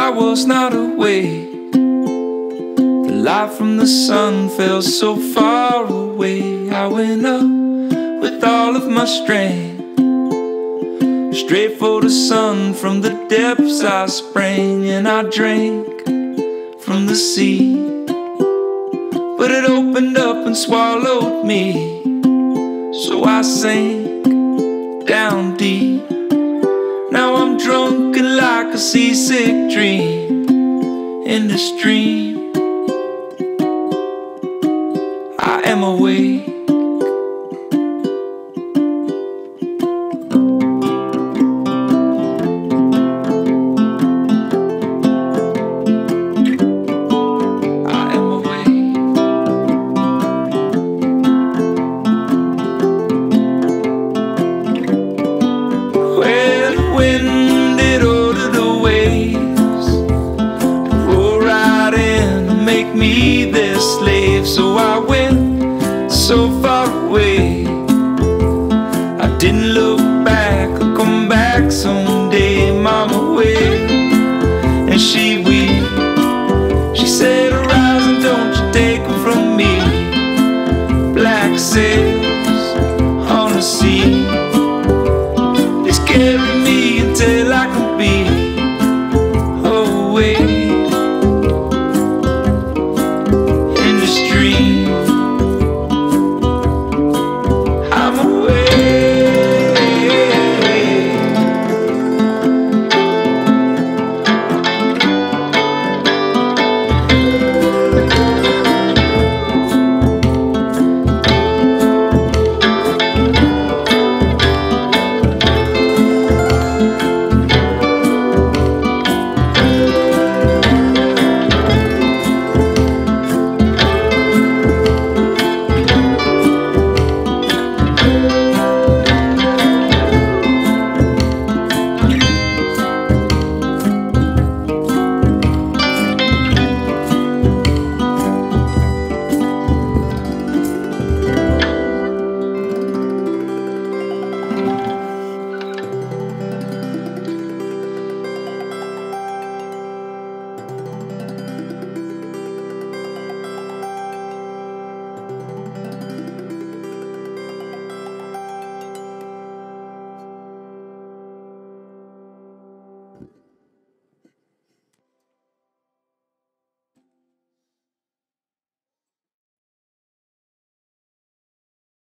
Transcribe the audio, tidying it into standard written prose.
I was not away. The light from the sun fell so far away. I went up with all of my strength, straight for the sun. From the depths I sprang, and I drank from the sea. But it opened up and swallowed me, so I sank down deep. Now I'm drunken like a seasick dream. In the stream I am awake. Me their slave, so I went so far away. I didn't look back, I'll come back someday. Mama wept and she wept. She said, arise and don't you take them from me. Black sails on the sea, just carry me until I can be away.